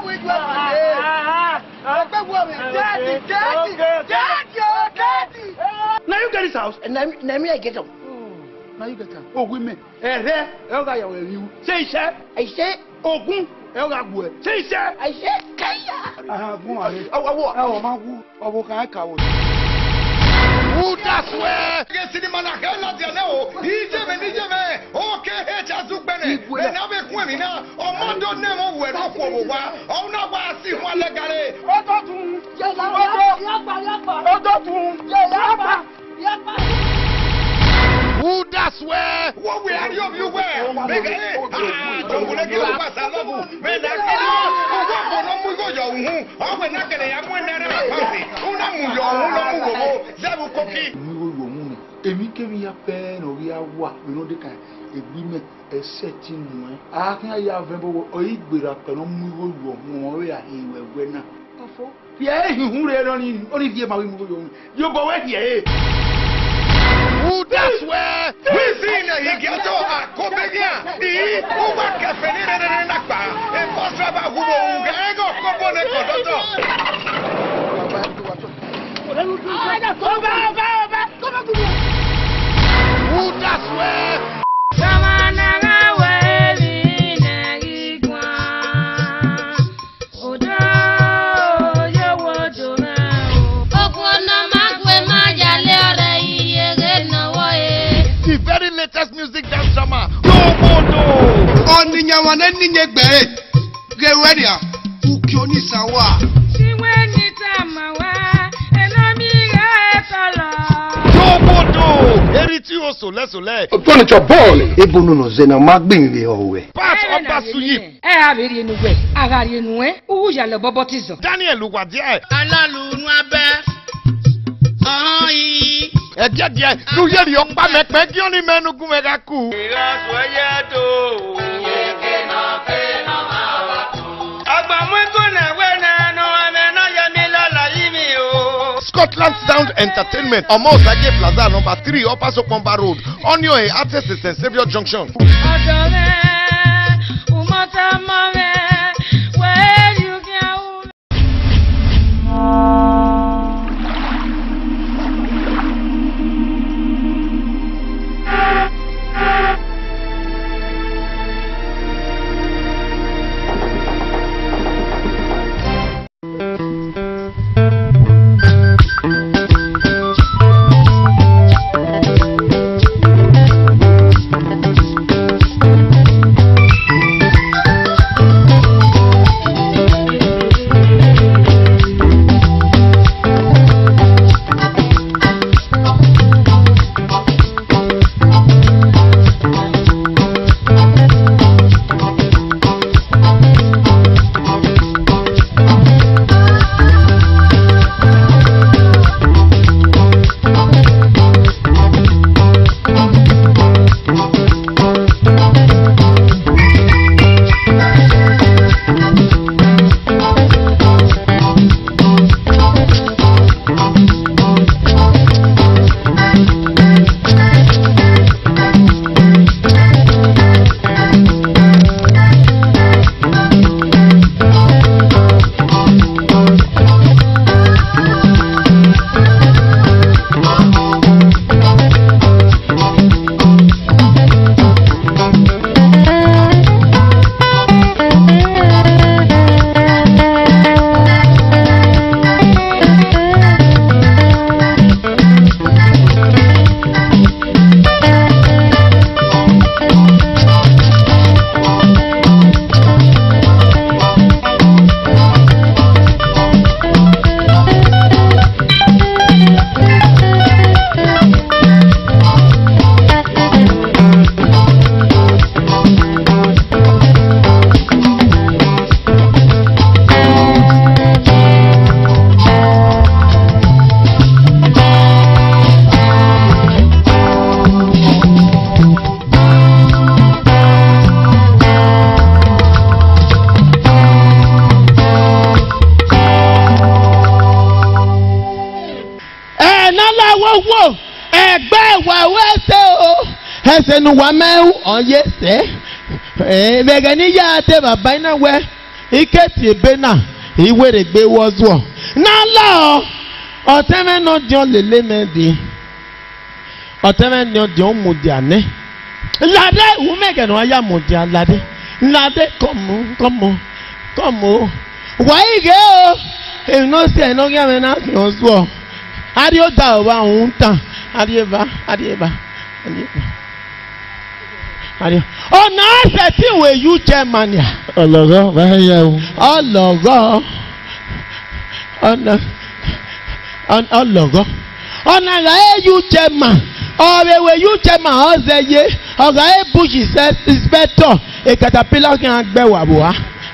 Now you get this house, and now me I get them. Now you get them. Oh, women. There, you say, sir. I say, oh, say, sir. I say, Kaya. I have one. Oh, who that's where? Get in the Manakala, he's a okay, Chazubene, and now we're women now. Oh, Mondo Nemo, we're not for a while. Oh, now I see one legale. Who that's where? What we are you where? Don't let you pass a love. When I who that's where? We see na higiato akobenia di uba kafenire na nakpa e posaba hubo ungego kopone kodoto who that's where? Latest music dance drama. Robodo. Oninya wanenye gbe. Geweria. Ukioni sawa. Siweni tamawa. Enami etala. Robodo. Eriti osole. Ogbon cho ball. Ebunu no zena magbinre owe. Pass obasuyi. Abiri enugbe. Agari enue. Uja le bobotizo. Daniel Uwadie. Alalu nu abe. Ayi. Ejeje nu yeri opa mepe ki oni menu gun mega ku iraso yedo yeke na pe na awatu agbamu ko na we na no ame na yemi lala yimi o Scotland Sound Entertainment Omo Osage Plaza number 3 Upper Sopomba Road Onio e Artist St. Saviour Junction Adore umata mame where you can Ese nu wa meu oye se vegani ya te baba ina we iketi ebena iwere gbe wozo na la oteme no dion lele medi oteme no dion mudiane lade umege no aya mudia lade come why go e no se no ya me na ozo ari o da wa unta arieba oh, now I think we you Germany. Ologo, where you? Ologo. Ologo. Oh, now I you German. Oh, we you German. Oh, say ye. Oh, I push is better. A caterpillar can be wabua.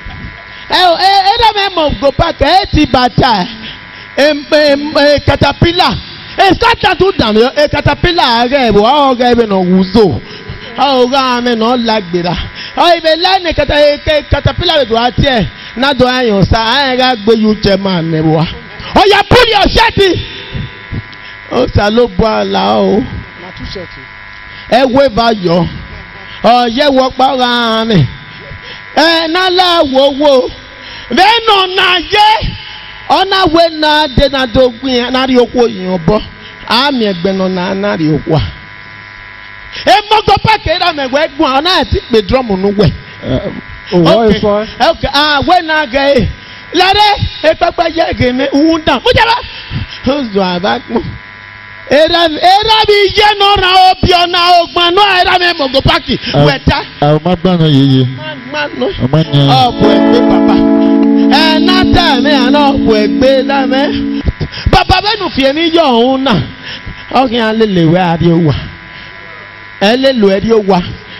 Eh, go back. Tibata. Caterpillar. A caterpillar. A caterpillar. Oh, gave no wuzo. Oh, God, I'm not like that. Oh, if a line caterpillar with what here, not do I say, I got you, German. Oh, you put your shirty. Oh, Saloba lao. Not too shirty. Eh, where about you? Oh, yeah, walk by me. Eh, Nala, whoa. Then on na ye. On a way na de na do queen, not your boy. I'm a benona, not your wa. Mogo packet me we gbo na ti pe drum no we. Okay. When I go. Lade e papa ye ge me unda. Mo jaba. Ozo abakmo. Era bi ye no ra obi ona ogbon no era me mogo packet. Weta. Ma gba no yeye. Ma no. Oh boy pe papa. Na ta me ana boy pe la me. Baba be nu fie ni yo hun na. Okin alelewe ade owa. Elelu eri owa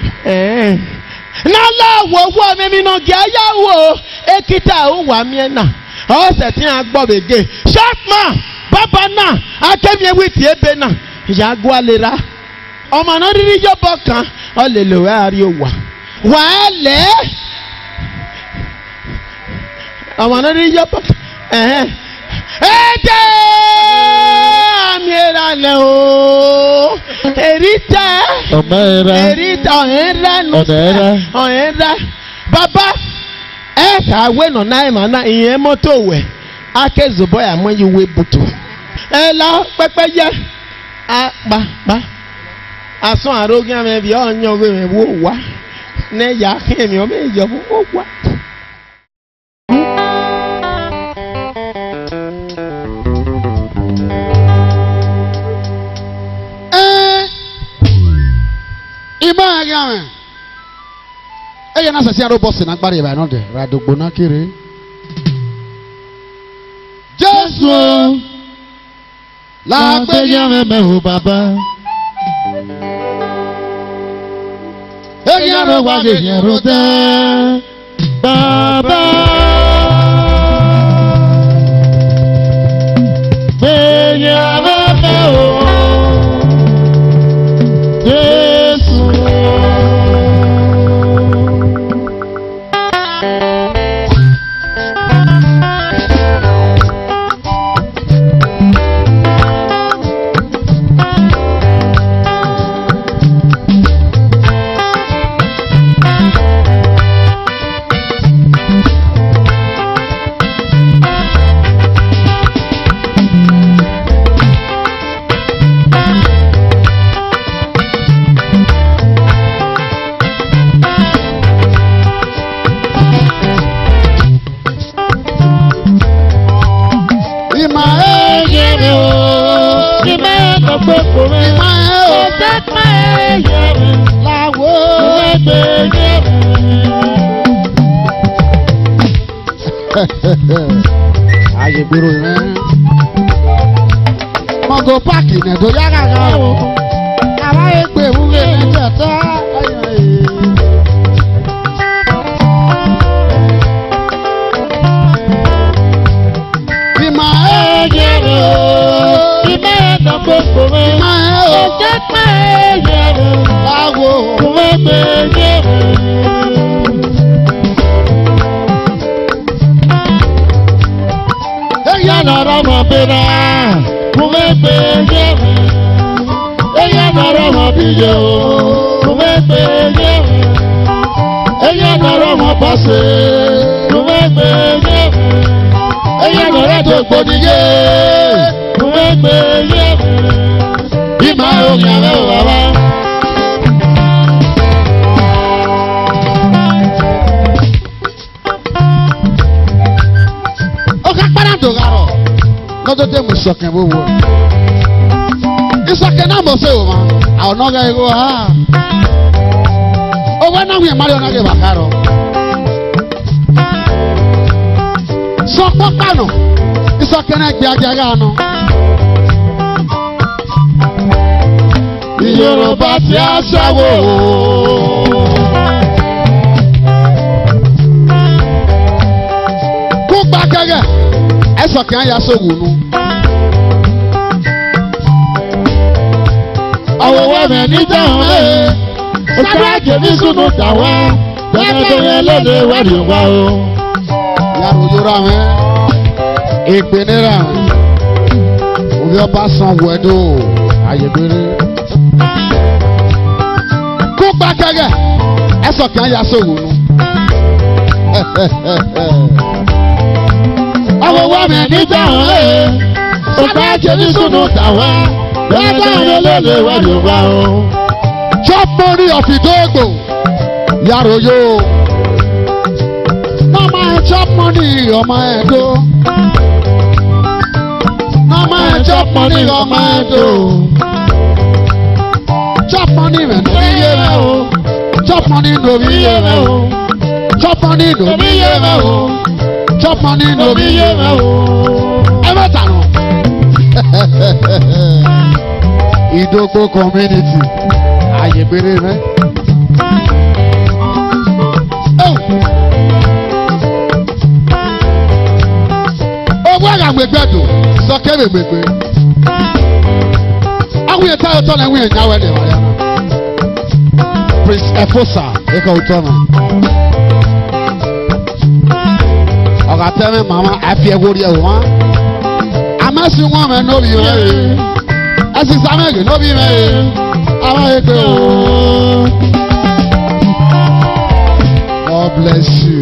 nala wo me mi no ge ayawo ekita o wa mi na o se tin agbo bege sharpman baba na akemi ewiti ebe na ya gwa lera o ma no riri jobo kan o le lo ari owa wa ele o ma no riri jobo Ede amiera le o erita era baba ka we no na ma na iye moto we akezo boy amon you we butu la pepeye ba ason arogun ame bi onyo we wo wa ne ya kemi o me yo wo wa Eya na sasi aro boss na gbare ba no de radogbo na kire Jesu la gbe ya me ho baba eya ro wa de ya ro de baba eya me ho Aye gbero ran Mogo paki ne do yaga ga o Ara egbe mu ge tata Bima ejero Bima do gbogbo Bima o tata ejero Awo egbe ejero Nara mo bera, kumebe yewe. Eya nara mo biyo, kumebe yewe. Eya nara mo pase, kumebe gbòdìyẹ gbòdìyẹ ìmọ̀ òyìn àwẹ̀ òwàwà. ó ká padà tó garọ̀ lọ́dọ̀ tẹ́ mu sọ̀kẹ́ bó wọ̀ ìsọ̀kẹ́ náà mọ̀ sí o ma àwọn ọ̀gá ìwọ ha owó náà wíyẹn má lè ọ̀nà ìgbà kárọ̀ sọ̀kọ́ kánò ìsọ̀kẹ́ náà gbé ajá gánà. Yorùbá tí a ṣàwò. Kú gba kẹ́kẹ́ ẹ̀sọ̀ kí á yà sówù nù. Àwòwọ́ mi ní dáhùn lé. Sáré àjèmí sunu dàwọ́. Bẹ́ẹ̀ yẹn lóde wẹ́rì wá o. Yàrá òyòrò àwọn ìpínlẹ̀ àwọn. Òbí ọba san wẹ̀dọ̀ àyègbèrè. Kú gba kẹ́kẹ́ ẹ̀sọ̀ kí á yà sówù nù. Àwòwọ́ mi ní dáhùn lé. Sáré àjèmí sunu dàwọ́. Bẹ́ẹ̀ lóde wẹ́rì wá o. Chop money of Idogo. Yàrá yo. Mama chop money ọmọ Edo. Mama chop money ọmọ Edo. Chop money mẹ nobi yé mẹ o. Chop money nobi yé mẹ o. Chop money nobi yé mẹ o. Chop money nobi yé mẹ o. Ẹ bẹ tà nù. Idogo community. Ayebere mẹ. Owó àgbègbè dùn sọkẹ́ gbègbè. Àwọn yẹn táyọ̀ tọ́ lẹ́wọ̀n yẹn nyáwó ẹ̀ dẹ̀ wáyà náà. Prince Efosa ẹ̀ka òtọ́ náà. Ọ̀gá tẹ́lẹ̀ màmá àfi ẹ̀wọ́ rí ẹ̀ wọ́n. Àmẹ́sì wọn mẹ́ n'obi mẹ́ yẹ. Ẹ̀sìn sàmẹ́gì n'obi mẹ́ yẹ. Àwọn ẹgbẹ́ o. God bless you.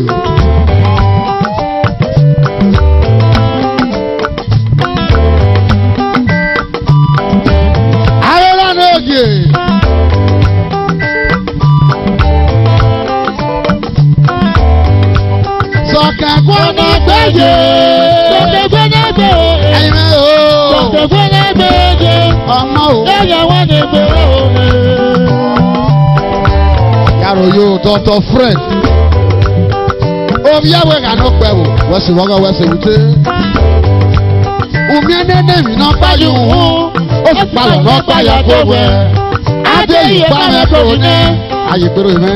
Ayọ̀lá n'oge. Sọ̀kẹ́ gbọ́dọ̀ gbẹ́yẹ. Sọ̀kẹ́ gbọ́dọ̀ gbẹ́yẹ. Ẹyin mẹ́ o. Sọ̀kẹ́ gbọ́dọ̀ gbẹ́yẹ. Ọmọ o. Ẹ̀yà wọn ni gbẹ́yẹ o. Yàrá yóò tọ́tọ̀ Fred. Obi awo ka no pẹ wo wọ́n sì wọ́gọ́ wọ́n sì wùté. Omi ẹnẹ́nẹ́ mi náà bá yìí hù ó sì palọ̀ náà bá yà tó wẹ̀. Adé yìí bá mi kò ní. Ayé péré mẹ́.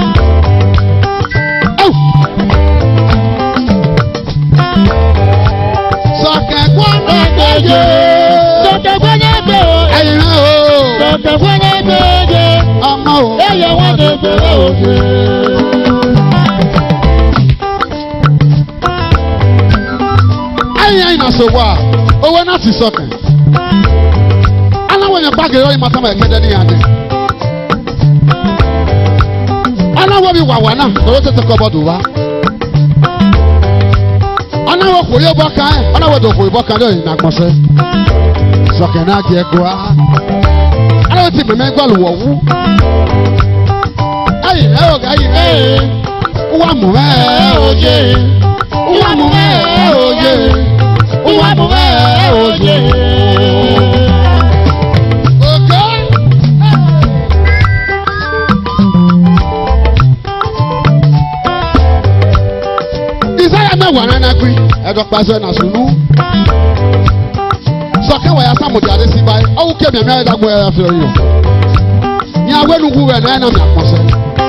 Sọ̀kẹ́ gbọ́dọ̀ gbẹ́jẹ́. Sọ̀kẹ́ gbọ́dọ̀ gbẹ́ o. Ẹyin náà o. Sọ̀kẹ́ gbọ́dọ̀ gbẹ́jẹ́. Ọmọ o. Ẹyẹ wọn lè gbẹ́rẹ́ òde. Ayi na so wa owó náà ti sọkàn aláwọ̀ yẹn báàgì rẹ̀ yìí máa sábà ẹ̀kẹ́dẹ́ ní yàrá aláwọ̀ bí wàwà náà lọ́wọ́ tètè kọ́ bọ́ọ̀dù wa aláwọ̀ kò yẹ bọ́ọ̀ká ẹ̀ aláwọ̀ tó kò yẹ bọ́ọ̀ká lóyìn náà gbọ̀nsẹ̀ sọkàn náà jẹ́ ẹ̀kọ́ á aláwọ̀ ti mẹ̀mẹ́ gbọ́ọ̀lù wọ̀ wú ayi ẹ̀ ọ̀gá yìí ẹ̀ wà mú ẹ̀ òye wà mú ẹ̀ òye. Uwa muwe oye. Okay. Isaiah na wana na gwi. Edo paso na sunu. Sọkẹ́ wọ̀ ya sáàmù jáde sí báyìí. Ọ̀hún kẹ́mi ẹ̀mí ẹ̀dá gbọ́ ẹ̀yà fìlẹ̀ yìí. Ní awẹ́nugu rẹ̀ náà ẹ̀ náà mi àpọ̀sẹ̀.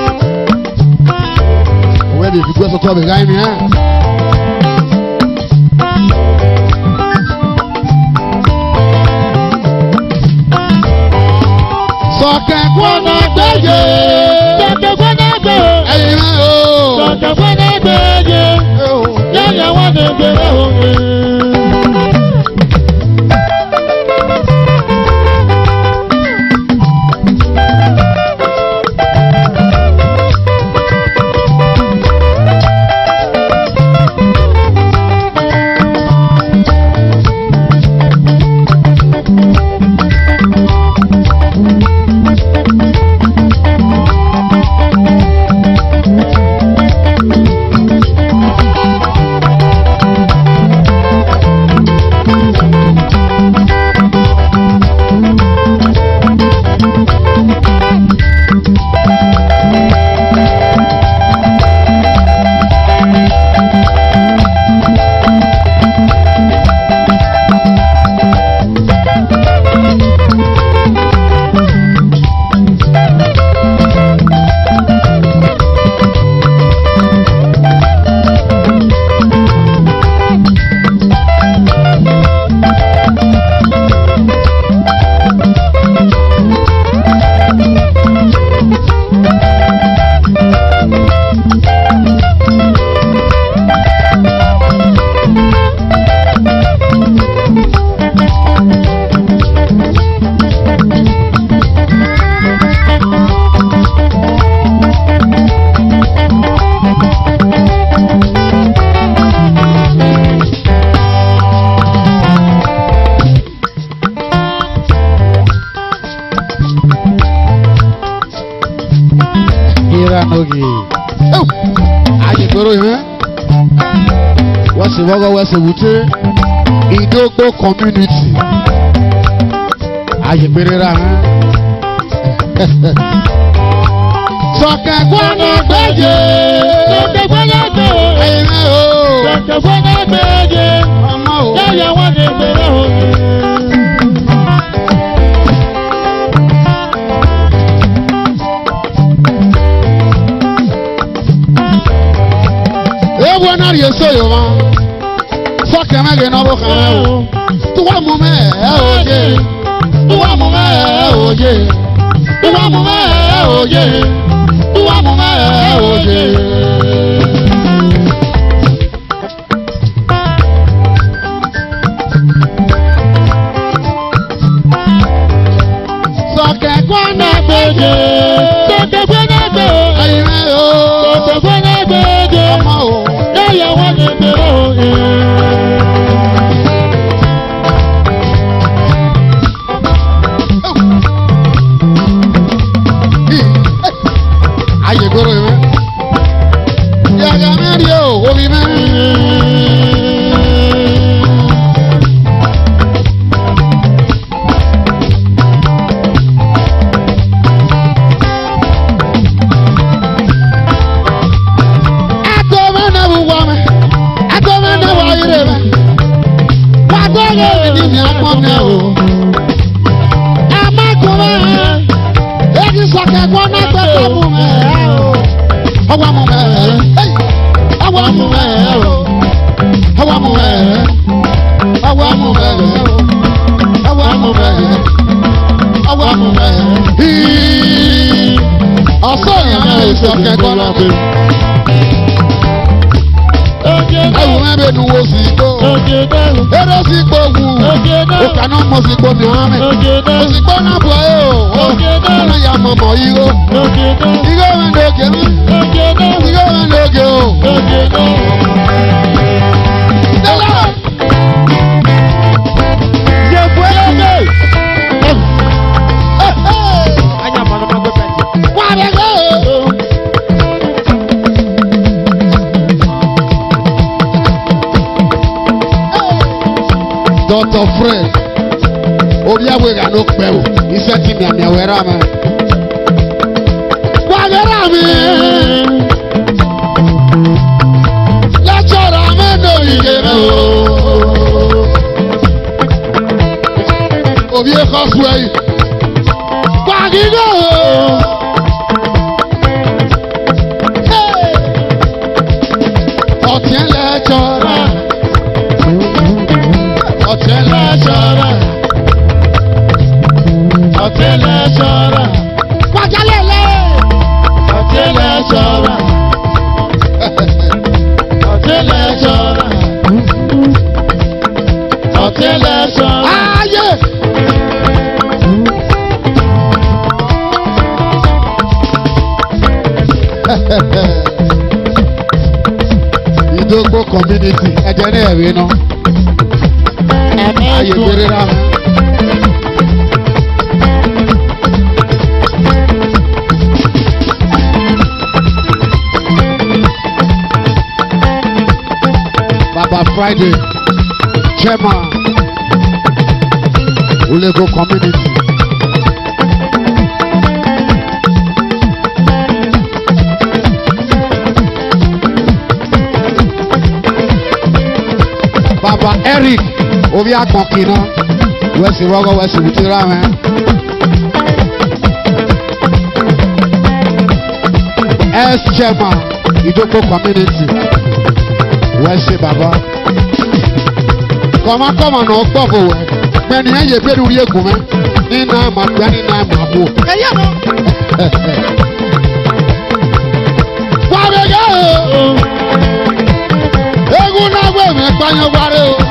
Òwe mi fi gbé sọ́tọ́ mi ráyìn mi hàn. Sọ̀kẹ́ gbọ́dọ̀ gbẹ́yẹ. Sọ̀kẹ́ gbọ́dọ̀ gbẹ́yẹ. Ẹyin náà o. Sọ̀kẹ́ gbọ́dọ̀ gbẹ́yẹ. Yẹ́nyẹ́ wọ́n lè gbẹ́rẹ́ òye. Ayebera nogi. Ayebero yẹn. Wọ́n sì wọ́gọ́ wọ́n sì wùté. Ìdógbò community. Ayebere ra hàn. Sọ̀kẹ́ gbọ́nà gbẹ́jẹ́. Sọ̀kẹ́ gbọ́nà gbẹ́jẹ́. Ẹ̀yin o. Sọ̀kẹ́ gbọ́nà gbẹ́jẹ́. Ọmọ o. Yẹ́yẹ́ wọ́n ti gbèrè o. Ewu náà yẹ sóyò wọn. Sọ̀kẹ́ mẹ́gẹ̀ náà bó kàn án o. Tuwa mu mẹ́ ẹ̀ òye. Tuwa mu mẹ́ ẹ̀ òye. Tuwa mu mẹ́ ẹ̀ òye. Tuwa mu mẹ́ ẹ̀ òye. Sọ̀kẹ́ gbọ́nà gbẹ́jẹ́. Sọ̀kẹ́ gbọ́nà gbẹ́jẹ́. Ẹ̀yin o. Sọ̀kẹ́ gbọ́nà gbẹ́jẹ́. Ọmọ o. Yẹ́yẹ́ wọ́n ti gbèrè o. Ayeboro yẹn. Yàgà mẹ́rin o, omi mẹ́rin. Dr. Fred, Obiawe ga no pẹ́ o, iṣẹ́ tí mi àmì ẹ̀wẹ̀rẹ̀ àmà. Wàgẹ́rẹ́ àmì. Lẹ́tọ̀rọ̀ àmì ẹ̀nà òyìnbó rẹ̀ o. Obi ẹ̀kọ́ sùn ẹ̀yìn. Wàgídọ̀ o. Ọ̀tí ẹ̀ lẹ́tọ̀rọ̀. Ọ̀tẹ̀lẹ̀ ṣọ́ra. Ọ̀tẹ̀lẹ̀ ṣọ́ra. Wájálẹ̀lẹ̀. Ọ̀tẹ̀lẹ̀ ṣọ́ra. Ọ̀tẹ̀lẹ̀ ṣọ́ra. Ọ̀tẹ̀lẹ̀ ṣọ́ra. Ayé. Ìdógbò community ẹ̀jẹ̀ ní ẹ̀rí náà. Ayebere ra. Baba Friday, Chairman, Ulego Community. Baba Eric. Obi akọkina wẹsi rọgọ wẹsi wutira mẹ. Chairman Ìjókòó community wẹsi baba. Kọ̀mọ́kọ̀mọ́ náà gbọ́ bò wẹ̀ pẹ̀lú yẹn yẹ bẹ́ẹ̀ lórí egun mẹ́ nínú àmàgbá nínú àmàbò. Wàbẹ̀gẹ́ o egun náà gbẹ̀ mẹ́ pààyàn wáré o.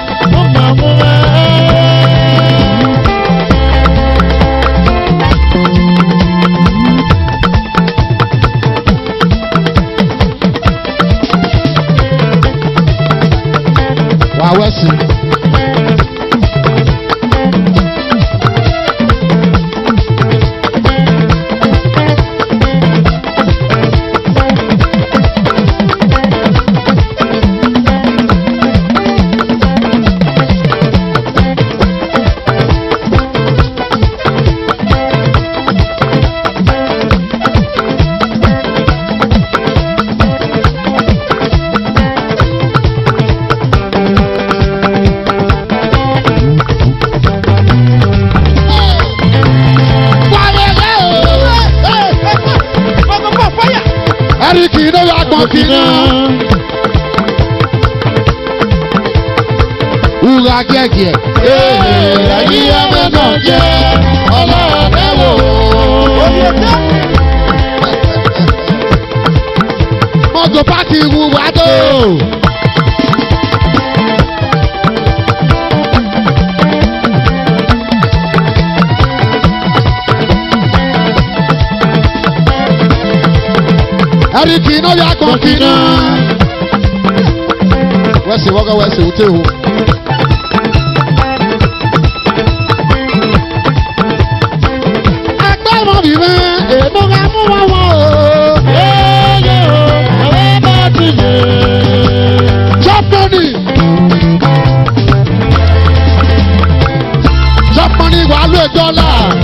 Wàwẹ́sì. Eriki no ya gbọ̀n kìnnà. Wúra gẹ́gẹ́. Ẹ̀yìn ẹ̀mẹ́ náà jẹ́ ọlọ́ọ̀dẹ́wò. Mọ́tò pàtì wúwa tó. Eriki no ya gbọ̀n kìnnà. Wẹ́sẹ̀ wọ́gọ́ wẹ́sẹ̀ wúté o. Èmo ká mú wọn wọ́n o. Yéyé o, ọ̀rẹ́ bá ti yé. Jọ́pọ̀nì. Jọ́pọ̀nì wà ló dọ́là.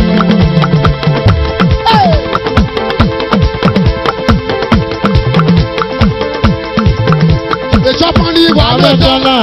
Jọ́pọ̀nì wà ló dọ́là.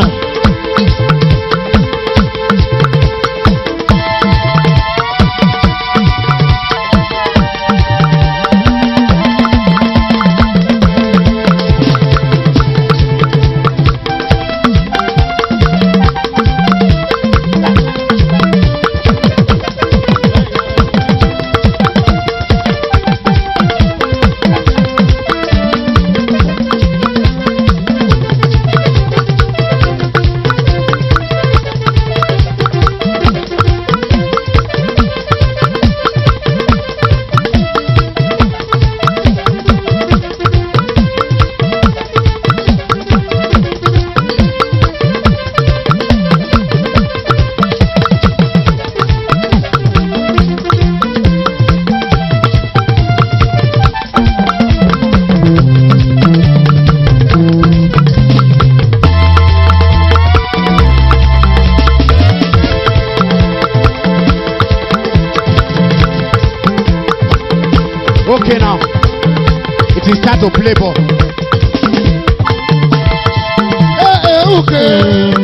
Okay now, it is time to play ball. Okay.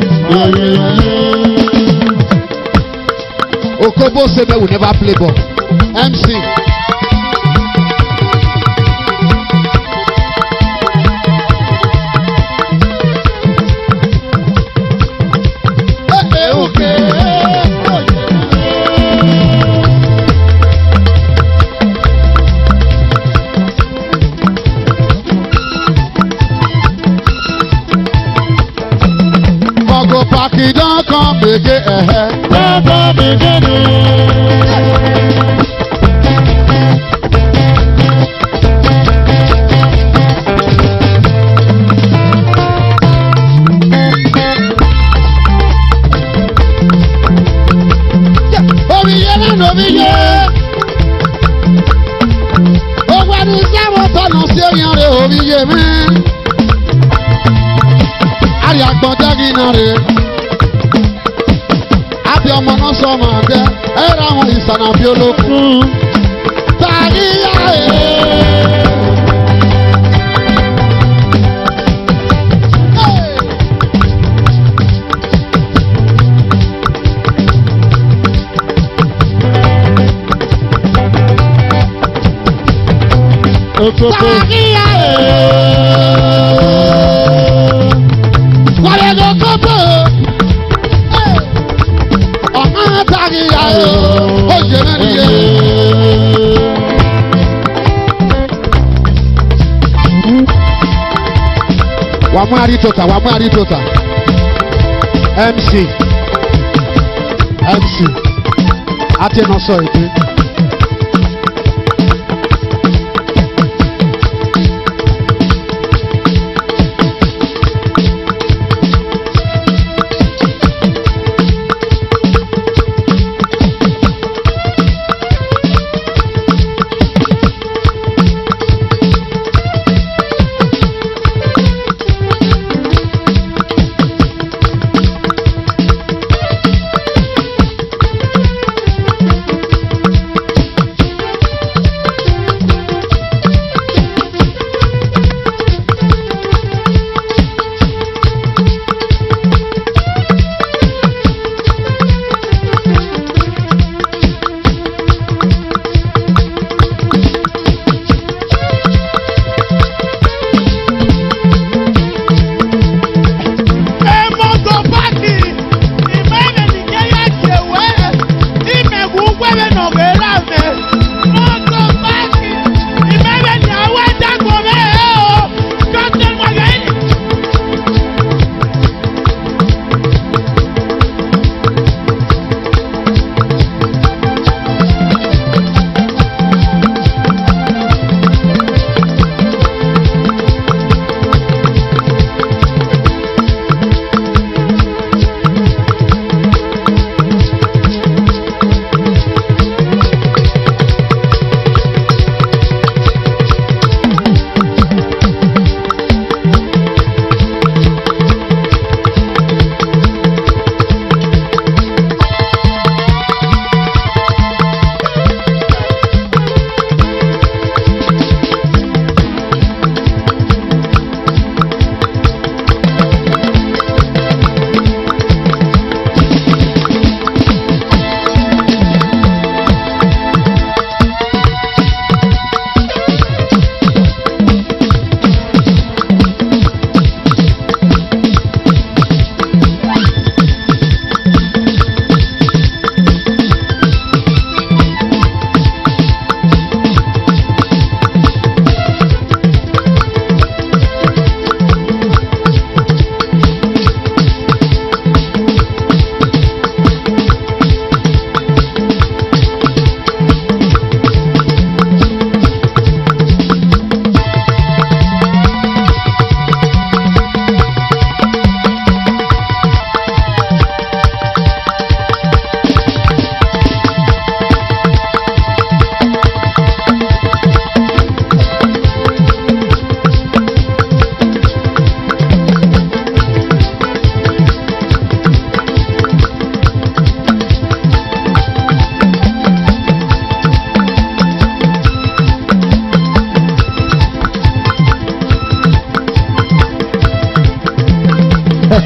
Okobo Sebe will never play ball. MC. He don't come again. Don't come again. Omiye na omiye. Ogba ni sáwọn tọ̀nà sí èèyàn rẹ̀ omiye mi. Àrí àgbọ̀njẹ́ kí n náà rè. Àbí ọmọ náà sọ ọmọ àbẹ ẹ̀rọ àwọn ìsànà bí olókùn. Tàbí yá Tàbí yá wàlẹ̀ ló kókó. Tagi ayo, oye naniye. Wamu aritota, wamu aritota. MC, ati no so ite.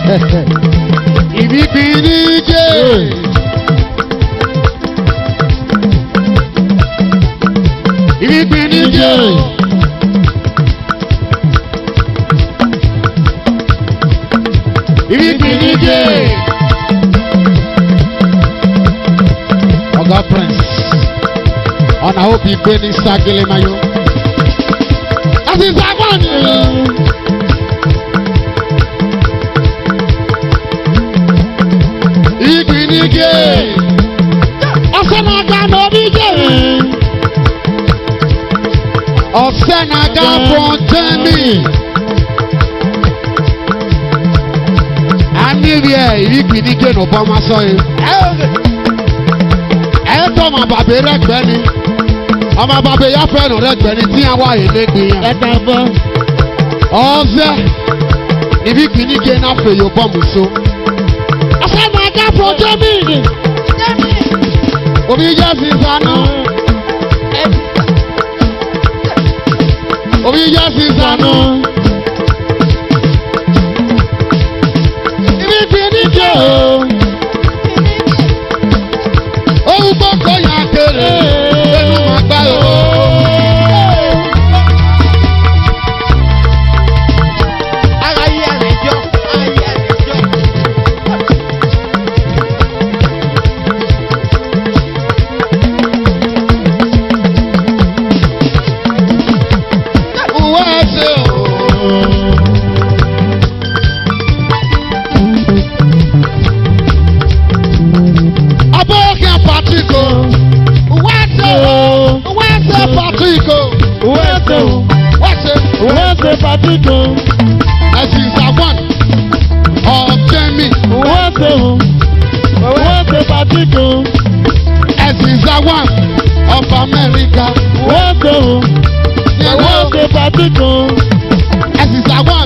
Ibipinije. Ibipinije. Ibipinije. Oga Prince. On a hope you go in Sagile Mayo. That is that one. Ibipinije. Ọ̀sẹ̀nàga n'obije. Ọ̀sẹ̀nàga Fontemi. Anibie Ibipinije n'Obama sọ yìí. Ẹ̀ẹ́dọ̀ ọmọ bàbá rẹ̀ gbẹ́ni. Ọmọ bàbá ya fẹ́ràn rẹ̀ gbẹ́ni tí a wá ìlẹ́gbẹ̀ẹ́ yẹn. Ẹ̀ka bọ́. Ọ̀sẹ̀ Ibipinije náà fèyò bọ́ọ̀mù so. Ọ̀sẹ̀nàga Fontemi. Obi jẹ́ sísanú. Obi jẹ́ sísanú. Ibipinije o. Ohun gbọ́kọ̀ yà kéré. Ẹnu máa gbá o. Ara yẹ rẹ̀ jọ, ara yẹ rẹ̀ jọ. Uwe ẹsẹ̀ o. Abọ́ọ̀kẹ́ Patrick o. Uwe ẹsẹ̀ o. Uwe ẹsẹ̀ Patrick o. Wẹ́sẹ̀ o. Wẹ́sẹ̀. Wẹ́sẹ̀ Patrick o. Ẹ̀sìn Sawan. Ọ̀jẹ̀mí. Wẹ́sẹ̀ o. Wẹ́sẹ̀ Patrick o. Ẹ̀sìn Sawan. Of America. Wẹ́sẹ̀ o. Wẹ́sẹ̀ Patrick o. Ẹ̀sìn Sawan.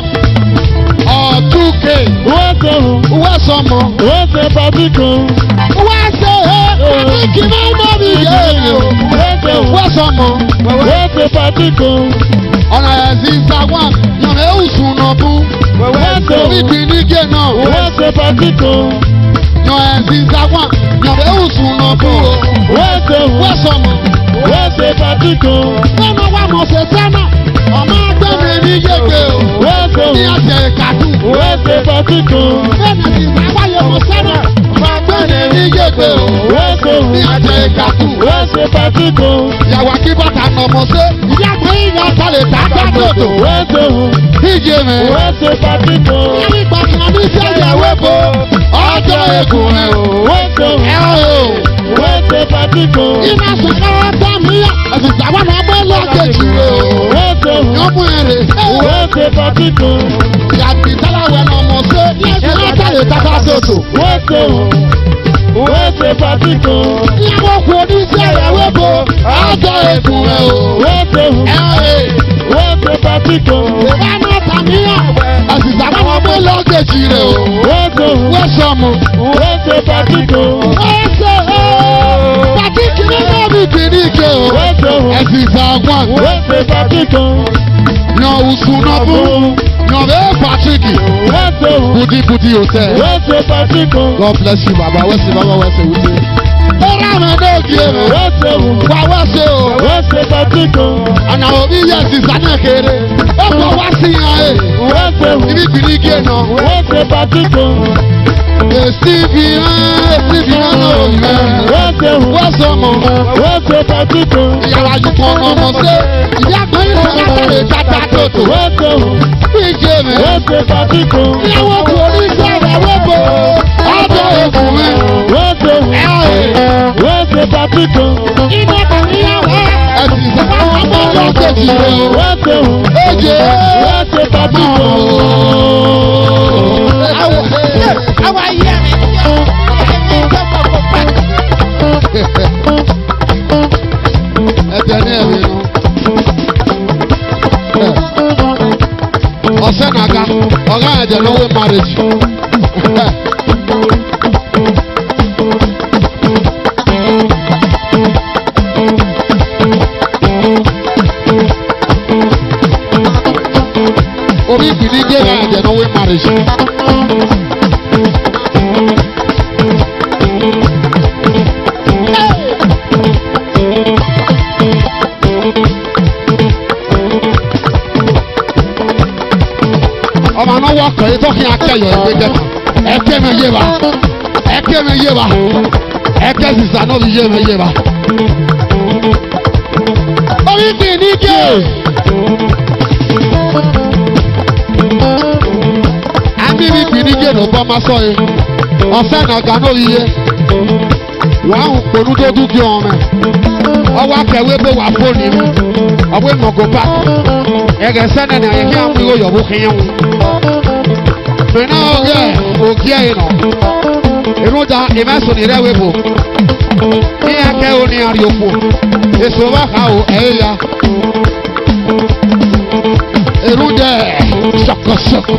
Ọ̀2K. Wẹ́sẹ̀ o. Uwẹ́sọmọ. Wẹ́sẹ̀ Patrick o. Uwẹ́sẹ̀ o. Patrick máa ń bọ̀ mí yé mi o. Wẹ́sẹ̀ o. Uwẹ́sọmọ. Wẹ́sẹ̀ Patrick o. Ọ̀nà ẹ̀sìn Sawan. Yọ̀nà ẹ̀hùsùn nà bú. Wẹ́sẹ̀ o. Ibipinije náà. Wẹ́sẹ̀ Patrick o. Yọ̀nà ẹ̀sìn Sawan. Yọ̀nà ẹ̀hùsùn nà bú o. Wẹ́sẹ̀ o. Uwẹ́sọmọ. Wẹ́sẹ̀ Patrick o. Sẹ́nà wà mọ̀ ṣe sẹ́nà. Ọmọ agbẹ́mi ní yégbé o. Wẹ́sẹ̀ Ní o. àjẹ ìkàdùn. Wẹ́sẹ̀ Patrick o. Sẹ́nà ti sáwáyé mọ̀ sẹ́nà. Ọmọ agbẹ́mi ní yégbé o. Wẹ́sẹ̀ o. Ní àjẹ ìkàdùn. Wẹ́sẹ̀ Patrick o. Yàwá kí bàtà nà mọ̀ sí. Ìyá àgbẹ̀ ìyá balẹ̀ tàgbà tòtò. Wẹ́sẹ̀ o. Ìjì mi. Wẹ́sẹ̀ Patrick o. Ìyá ìgbà kan ní sẹ́yàwó bo. Ọjọ́ èkó rẹ̀ o. Wẹ́sẹ̀ o. Ẹ o. Wẹ́sẹ̀ Patrick o. Iná sọ̀rọ̀ ọ̀tọ̀ mi yá. Ẹ̀sìn Sawan náà gbé lọ́kẹ̀jì rẹ̀ o. Wẹ́sẹ̀ o. Yọ̀mú èrè. Wẹ́sẹ̀ Patrick o. Yàtì sáláwẹ̀ nà mọ̀ sí. Ìyá balẹ̀ tàgbà tòtò. Wẹ́sẹ̀ o. Wẹ́sẹ̀ Patrick o. Ìyàwó kò ní sẹ́yàwó bo. Ọjọ́ èkó rẹ̀ o. Wẹ́sẹ̀ o. Ẹ o. Wẹ́sẹ̀ Patrick o. Ìwà náà tàmí yá. Ẹ̀sìn Sawan náà gbé lọ́kẹ̀jì rẹ̀ o. Wẹ́sẹ̀ o. Wẹ́sọ̀mù. Wẹ́sẹ̀ Patrick o. Wẹ́sẹ̀ o. Patrick ní bọ́ọ̀mù kìíníkè o. Wẹ́sẹ̀ o. Ẹ̀sìn Sawan. Wẹ́sẹ̀ Patrick o. Yan Usunobu. Yan bẹ́ẹ̀ Patrick. Wẹ́sẹ̀ o. Budi hotel. Wẹ́sẹ̀ Patrick o. God bless you baba. Wẹ́sẹ̀ baba wẹ́sẹ̀ wúdí. Ẹ̀rọ àmì ẹ̀dọ́ òkè rẹ̀. Wẹ́sẹ̀ o. Wà wẹ́sẹ̀ o. Wẹ́sẹ̀ Patrick o. Àná òbí yẹ sísánà kéré. Ó kọ́ wá sí yan ẹ̀. Wẹ́sẹ̀ o. Ibi kìíníkè náà. Wẹ́sẹ̀ Patrick o. Èsìbì náà ló mẹ́. Wẹ́sẹ̀ o. Wẹ́sẹ̀ ọmọ. Wẹ́sẹ̀ Patrick o. Ìyàwó àjùkọ̀ ọmọ ṣe. Ìyá kan yìí sọ látàrí tata tòtò. Wẹ́sẹ̀ o. Ìjì mi. Wẹ́sẹ̀ Patrick o. Ìyàwó kò ní sẹ́yà wẹ́bọ̀. Ọjọ́ èkó mi. Wẹ́sẹ̀ o. Wẹ́sẹ̀ Patrick o. Iná kan níyàwó. Ẹ̀sìn Sawan wọn bọ́ lọ́kẹ̀jì rẹ̀ o. Wẹ́sẹ̀ o. Èjè. Wẹ́sẹ̀ Patrick o. Àwọn ayé rẹ̀ jọ, ẹni tó kọ̀kọ̀ pàtó. Ẹ̀jẹ̀ ní ẹ̀mí nu. Ọ̀sẹ̀ nàga, ọ̀gá ẹ̀jẹ̀ ló wé marriage. Obi Ìpínlẹ̀ Jẹ́rẹ̀ ẹ̀jẹ̀ ló wé marriage. ọkọ̀ yìí tó kí n akẹ́yọ̀ ẹgbẹ́ jẹ́ta ẹkẹ́ mi yé wa ẹkẹ́ mi yé wa ẹkẹ́ sísá náà mi yé wa. orí kì í ní ké. àmì mi kì í ní ké ló bọ́ máa sọ yìí ọ̀sẹ̀ náà gà náà yíyé wàá hùn pònú tó dún kí ọmọ ẹ̀ ọwọ́ akẹ́wé bó wà fóònù mi ọwọ́ ìmọ̀gò páàkì ẹ̀gẹ̀ sẹ́nẹ̀ ní àyẹ̀kẹ́ àwọn ìwé yọ̀bù kìíyàn wọn. mẹ́nà ọ̀gẹ́ òkè ẹ̀yìn nọ ìrújà ìmẹ́sùn ní rẹ̀ wébò ní akẹ́ òní àríòpò èso bá kà ó ẹ̀yà ìrújà ṣọkọṣọkọ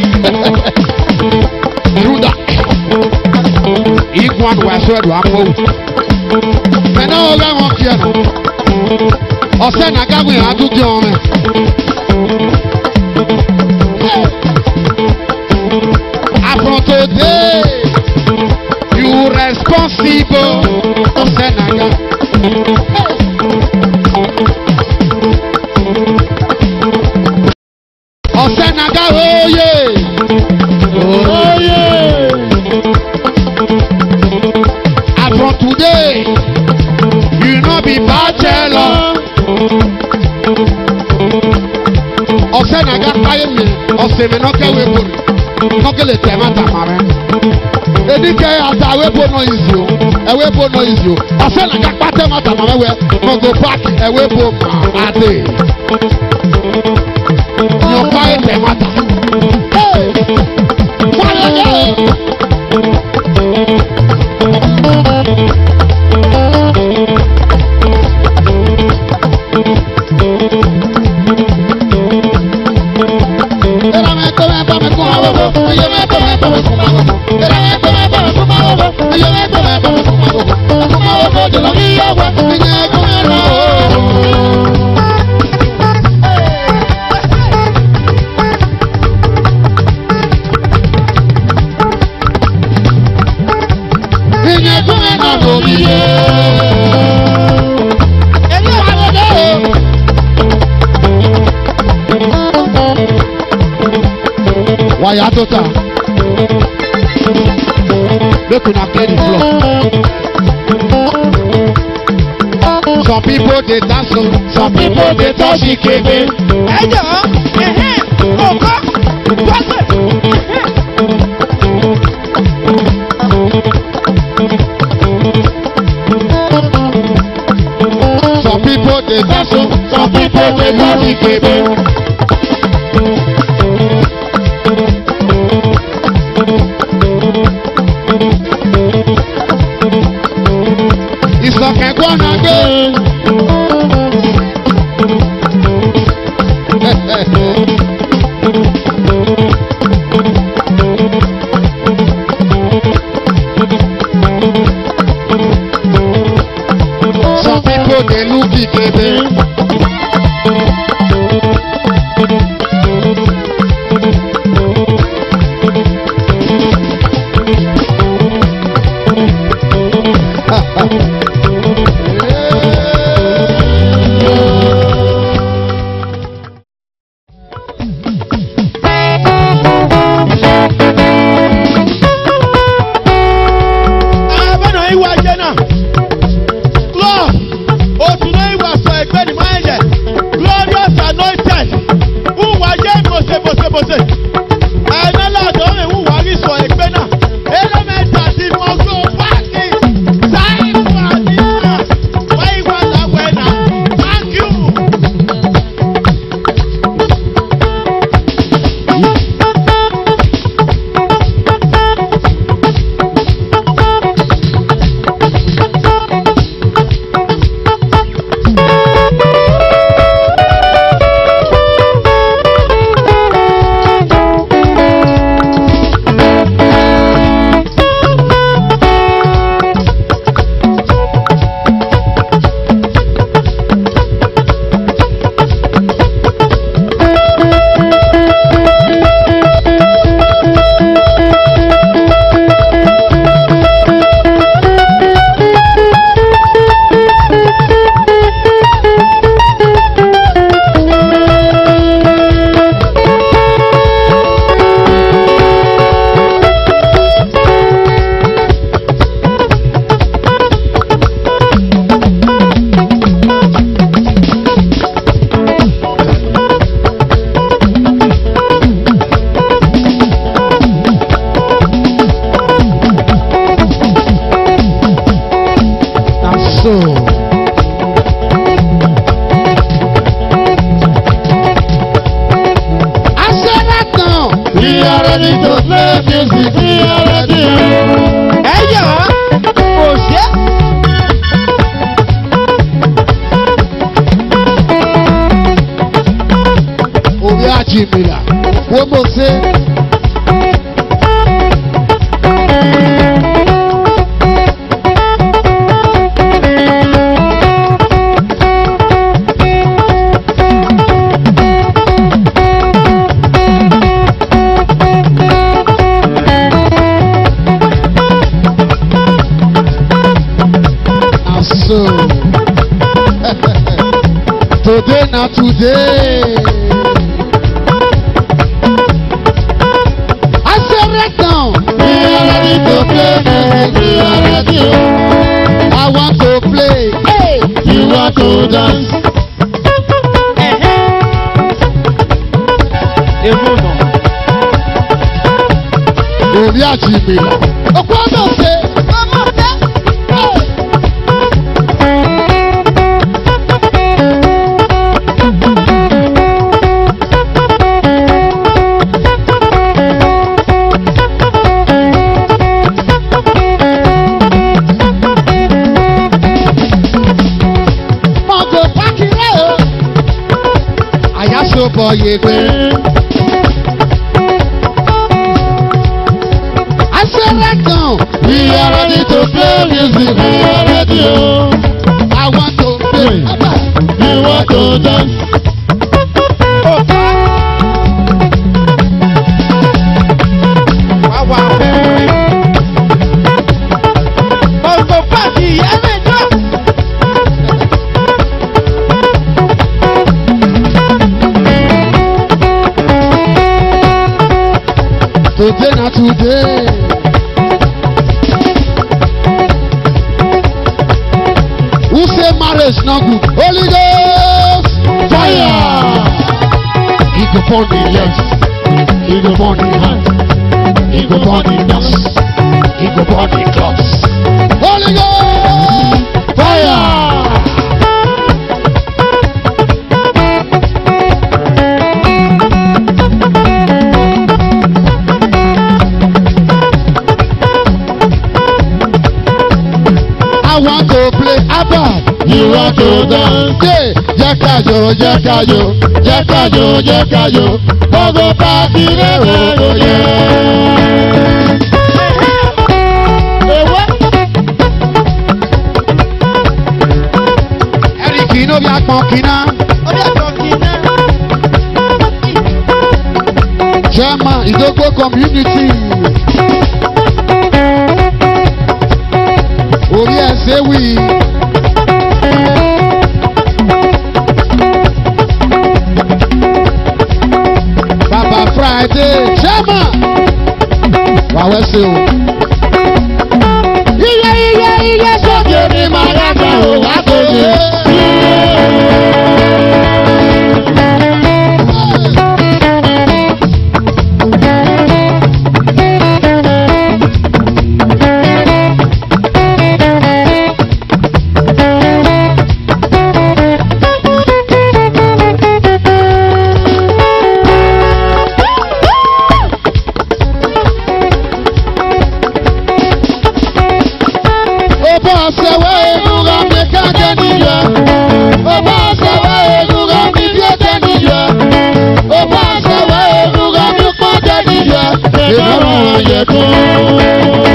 ìrújà ìgbọ́n wà ẹ̀sọ́ ẹ̀dùn àpò mẹ́nà ọ̀gẹ́ wọn kí ẹ̀ nọ ọ̀sẹ̀ nàgàgùn yẹn adúgbò ọmọ ẹ̀. From today, you responsible for Senaga. Oh Senaga, oh yeah, oh yeah. And from today, you not be bachelor. Oh Senaga, I am me. Oh Senaga, we go. Kọ́kẹ́lẹ̀ tẹ̀ má ta ma rẹ̀. Edike ata ewépo náà ìzì o, ewépo náà ìzì o. Ọ̀sẹ̀ nà ká pátẹ́ má ta ma mẹ́wẹ́, mọ̀gò páàkì ewépo mà adé. Nyọ̀pá yẹ tẹ̀ má ta. Wọ́n lè yẹ. Wàyà tó ta make una clear the floor. Some people dey dance o, some people dey touch ikebe. Ẹ jọ̀ọ́ ọkọ gbọ́sẹ̀. Some people dey dance o, some people dey touch ikebe. Ìsọ̀kẹ̀ gbọ́nà gbé. Some people dey look ikebe. Lord, o tún náà ìwà sọ ẹgbẹ́ ni máa ń yẹ. ready to play music. We are ready. ẹ̀yọ́ kò ṣe. Obi Ajimila. Wọ́n mọ̀ sí. So today na today. I say right now. We are ready to play music. We are ready. I want to play. Hey. You want to dance. Èmo nà. Obi Ajimila. Ọ̀pọ̀ ọ̀dọ̀ ṣe. ọmọ ṣe. Mọ̀gò pákìrẹ́ o. Àyàsọ̀bọ̀ yègbé. I say right now. We are ready to play music. We are ready. I want to play. You want to dance. wá wá ọkọ̀ pàtì ẹ̀mẹ́jọ́. Today na today. Who say marriage no good? Holy Ghost fire. He go burn the legs. He go burn the hand. He go burn the nose. He go burn the clothes. Holy Ghost fire. I want to play Abba. You want to dance. Yeah, jẹ́ ká jó, jẹ́ ká jó, jẹ́ ká jó, jẹ́ ká jó. Gbogbo pàtí lẹ́wọ̀ lóye. Ewé. Ẹ̀ríkì inú bí apọ̀n kìíná. Orí ẹ̀kọ́ kì í ná. Chairman Idogbo community. Orí ẹ̀ ṣe wí. Baba Friday Chairman. Wàwẹ́ ṣe o. Iye sókè ní Màlága ò wá kòyè. Ọba ọ̀sẹ̀wé ìrúra mi kájẹ níyọ. Ọba ọ̀sẹ̀wé ìrúra mi bíọ́jẹ níyọ. Ọba ọ̀sẹ̀wé ìrúra mi pọ́jẹ níyọ. Ìrọ̀rùn ọ̀yẹ̀kún.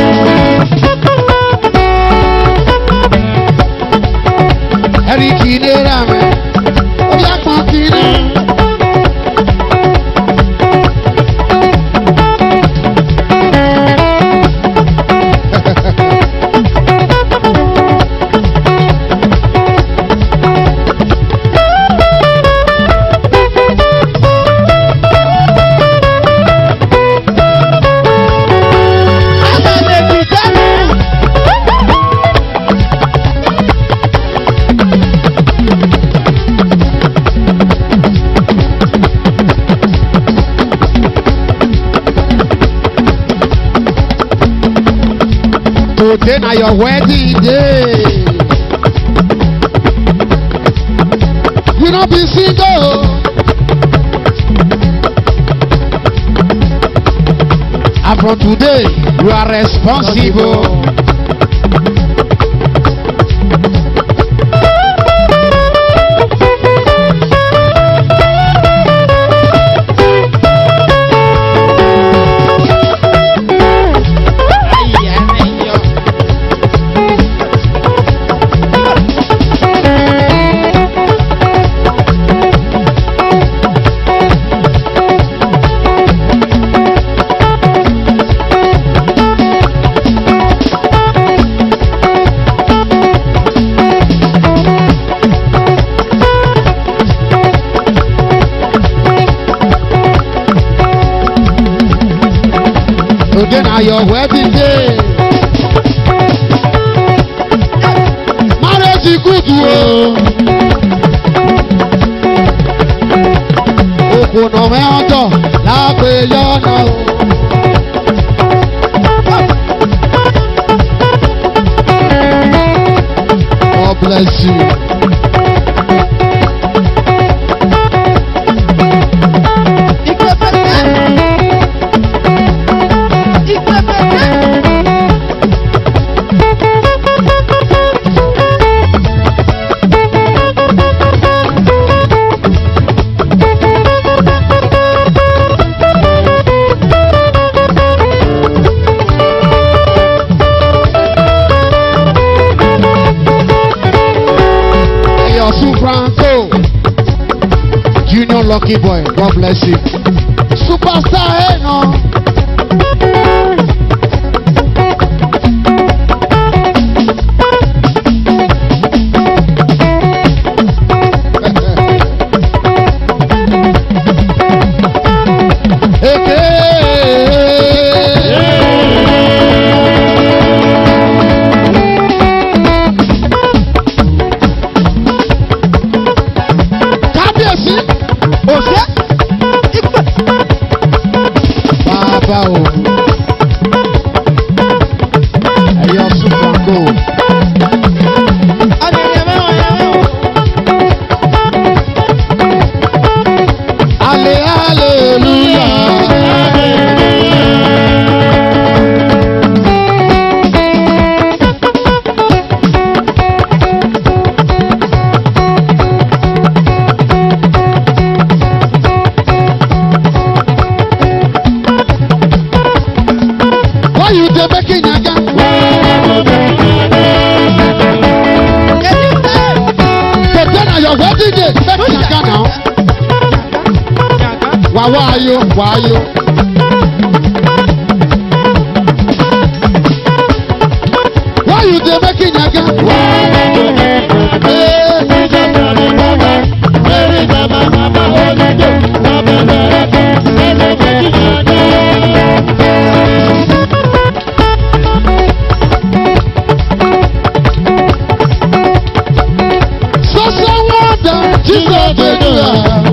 Ẹ̀rí kì í lé ra mi. Ó yá pọ́n kì í ní. Today na your wedding day. You no be single. from today, you are responsible. Today na your wedding day. Marriage good o. Òkùnà mẹ́ọ̀dọ̀ lágbè lọ́nà o. God bless you. Franco, Junior Lucky Boy, God bless you. Superstar, hey no. Why you? Why you dey making a gun? So someone that Jesus dey do that.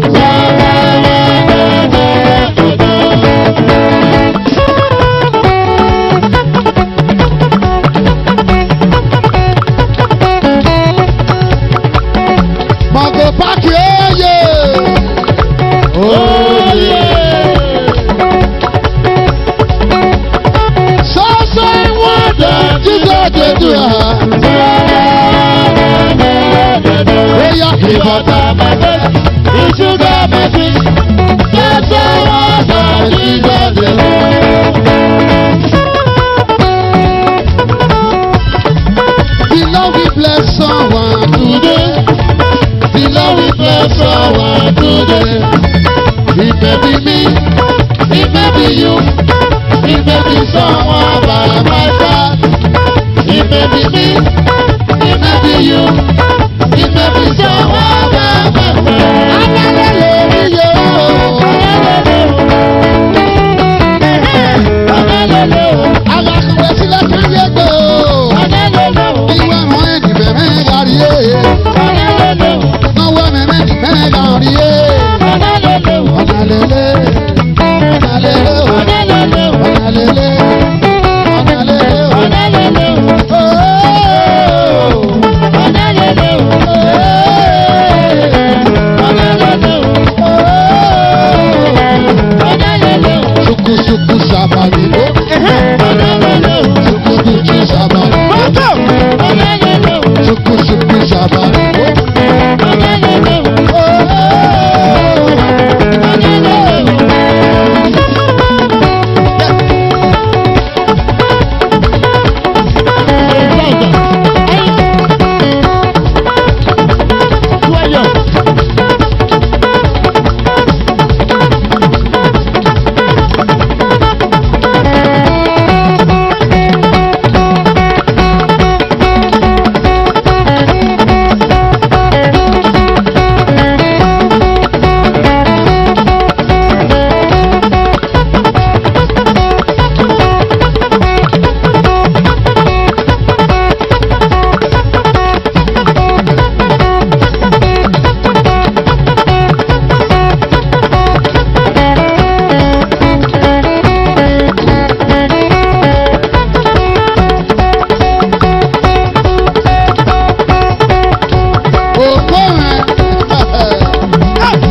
Someone today. It may be me, it may be you, it may be someone by my side. It may be me, it may be you, it may be someone by my side.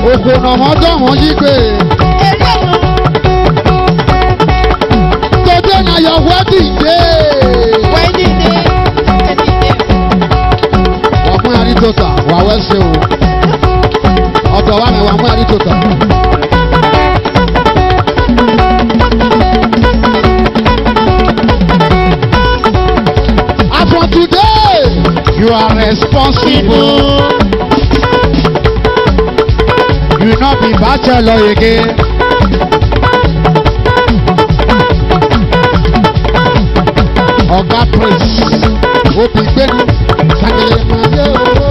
Oko na ọmọdé wọn yí pé. Today na your wedding day. Wedding day. Wọ́n mú yàrá ìtòtà wà wẹ́sẹ̀ o. Ọ̀dọ̀ wa ni wà mú yàrá ìtòtà. As for today, you are responsible. You no be bachelor again. Oga Prince, Obi Gbenu, Sagele Mayo.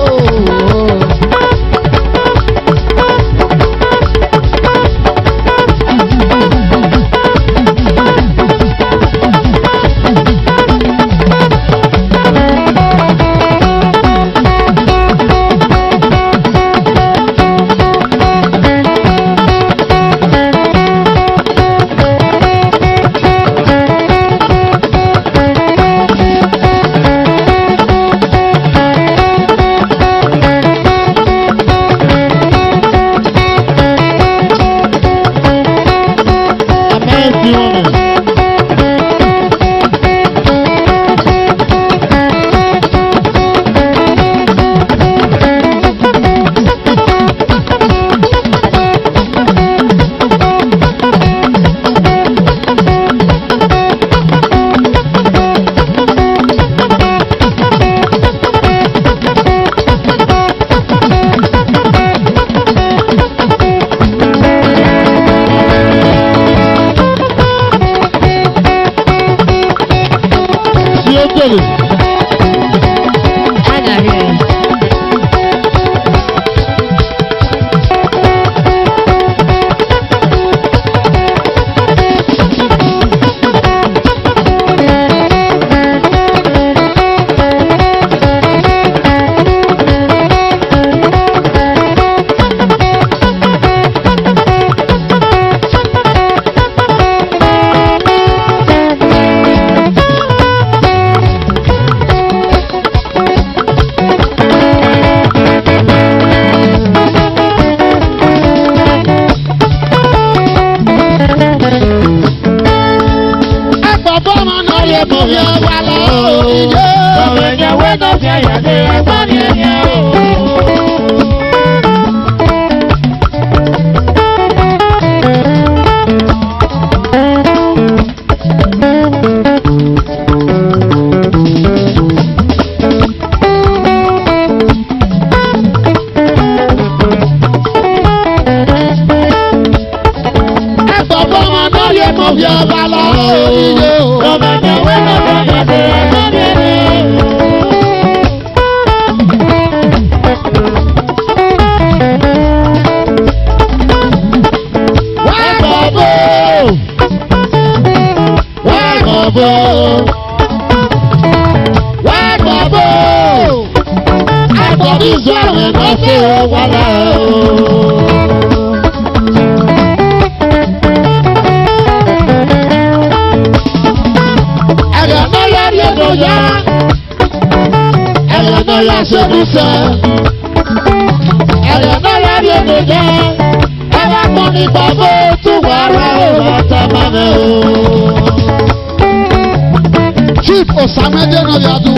Chief Osamede Noyadu,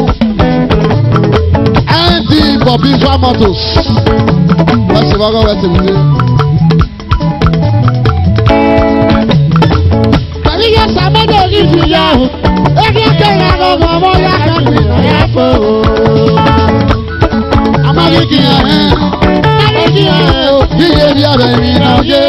ND for Bizwa Motors. What's the matter with you? Kaliya Osamede Ogijiya, egi kenya lọgọmọ ya kẹbi ya fo. Amagigiya amagigiya yiye bi abẹ mi na ye.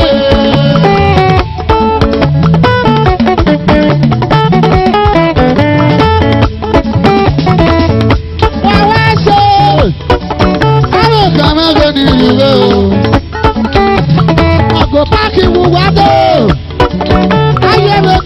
Go back in Wado. I am a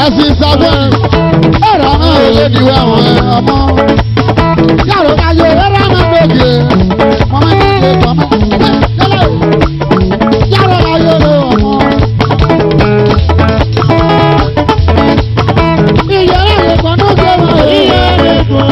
ẹ̀sìn sábẹ́ ẹ̀rọ náà ò lè diwọ́ àwọn ọmọ. yàrá ayé ẹ̀rọ náà lóde mọ́mọ́ ìdíje mọ́mọ́ yálà yàrá ayé ló ọmọ. ìyá rẹ̀ kan ló gbé wọn ìyá rẹ̀ kan.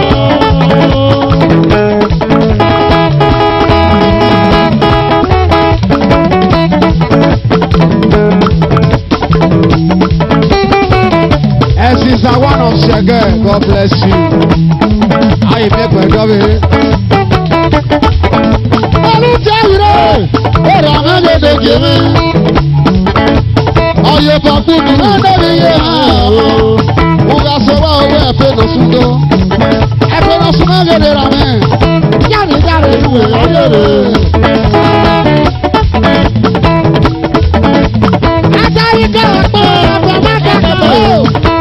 Sister one of Shege, God bless you. How you make my job here? Ọyẹ bàbú mi náà lórí yẹ hàn. Mo ga sọ́wọ́ owó ẹ̀fẹ́ lọ sún tó. Ẹ̀fẹ́ lọ sún náà gèdè rà mí. Yáni jáde ìwé ọ̀yẹ́rẹ́. Adarí kẹ́ ọ̀pọ̀ ọ̀pọ̀ má kẹ́kọ̀ọ́.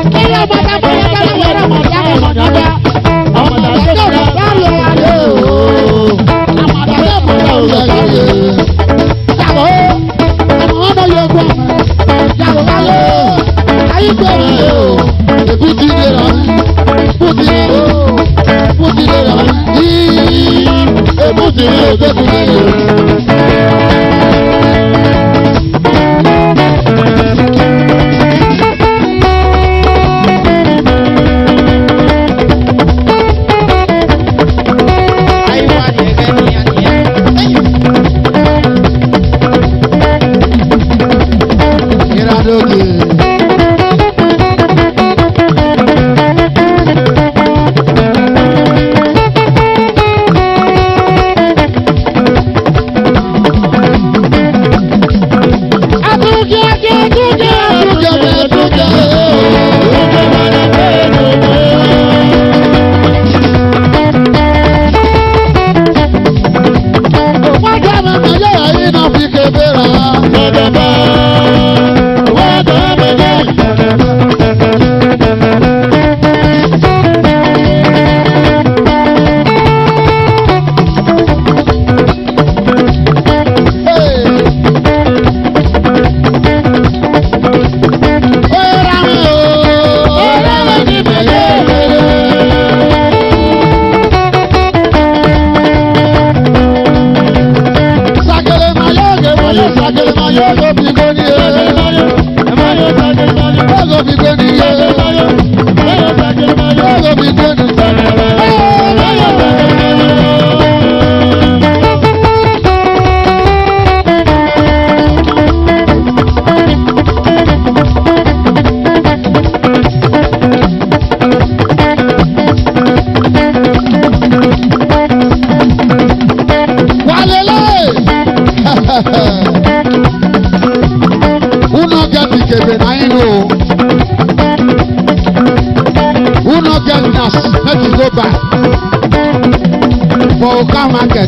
For Oka market.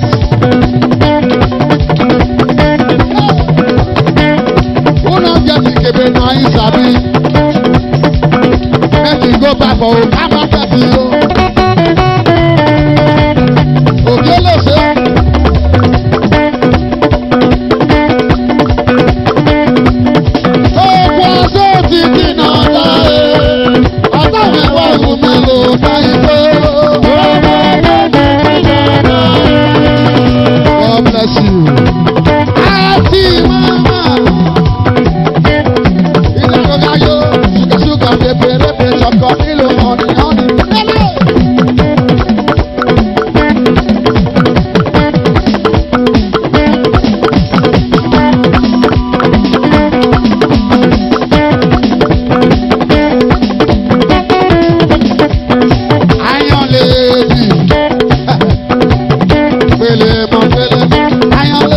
Who not get the kebe na isabi? Make you go back for Oka market. Okay, let's say. Oh, what's up, Tina? I thought we were going to God bless you. Auntie Mama. Sugar, sugar, pepe, chocolate, honey, honey. Iron lady. Iron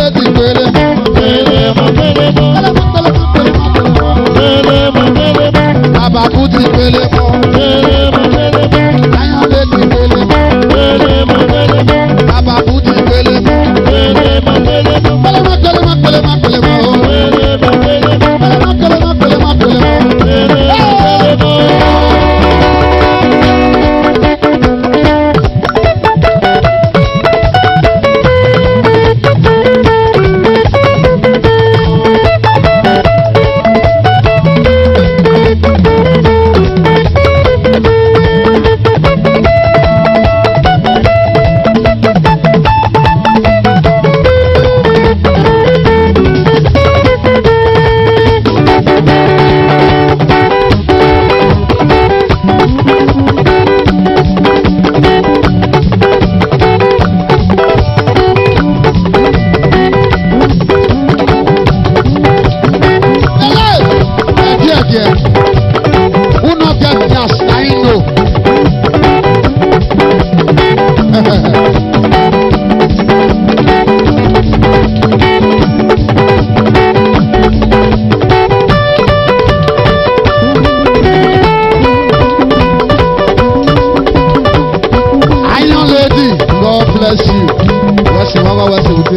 wá sí òde.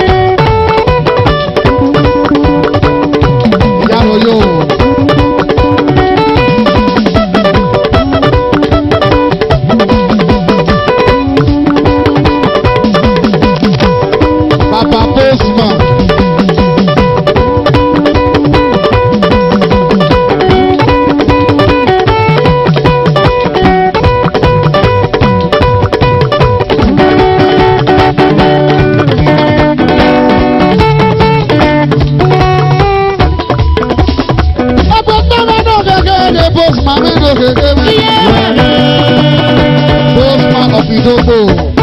Ìyá lọ yóò. Bàbá Postman. Postman of Idoko.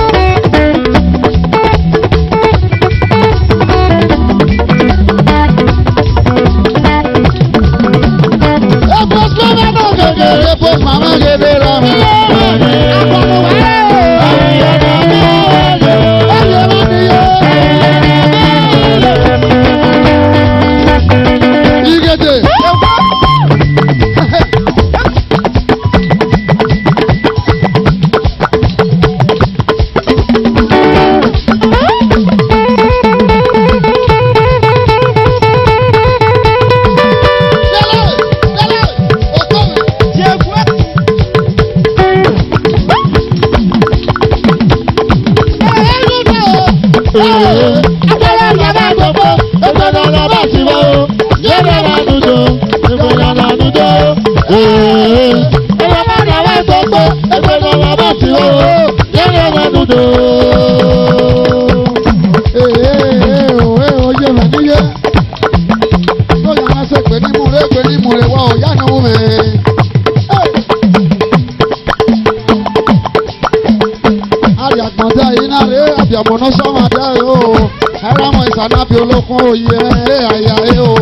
Àmọ̀nà sọ́mà dá ẹ̀ o, ẹ̀rọ àwọn ìsànábì olókun òye ẹ̀ àyà ẹ̀ o.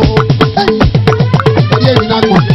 Ẹ̀yẹ́ mi náà gbọ̀n.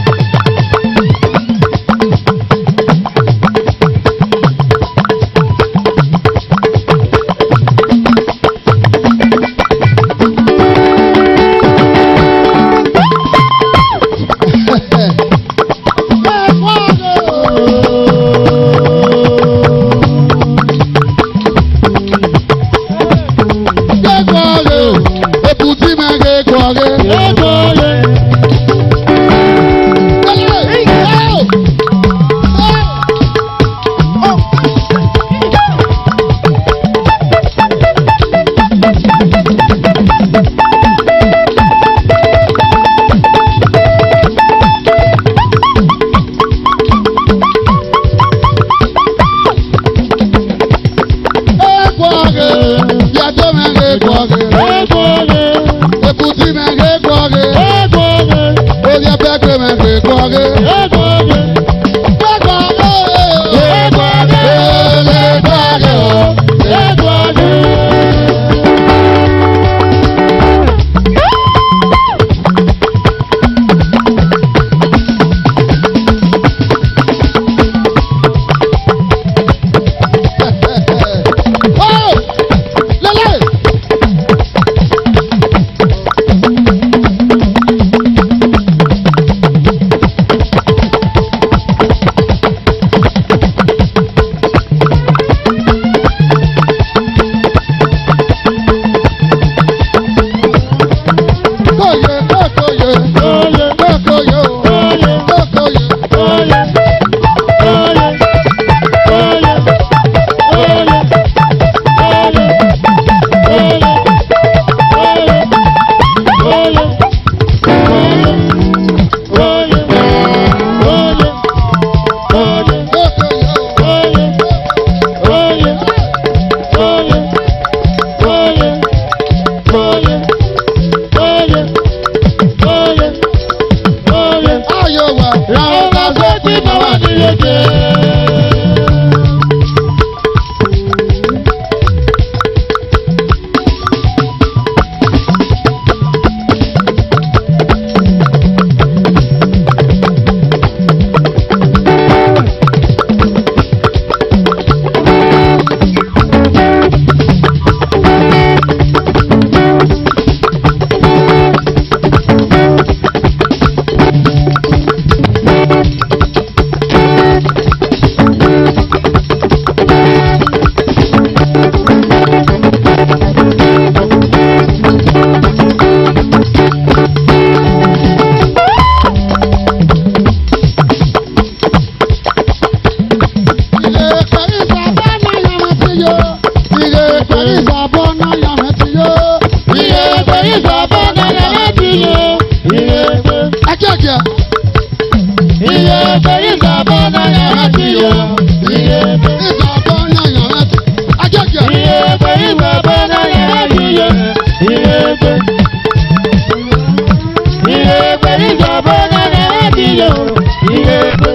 ajẹ́jẹ́. Iye pé ìgbàgbọ́ náà yàrá ti yọ. Iye pé ìgbàgbọ́ náà yàrá ti yọ. Ajẹ́jẹ́. Iye pé ìgbàgbọ́ náà yàrá ti yọ. Iye pé. Iye pé ìgbàgbọ́ náà yàrá ti yọ. Iye pé.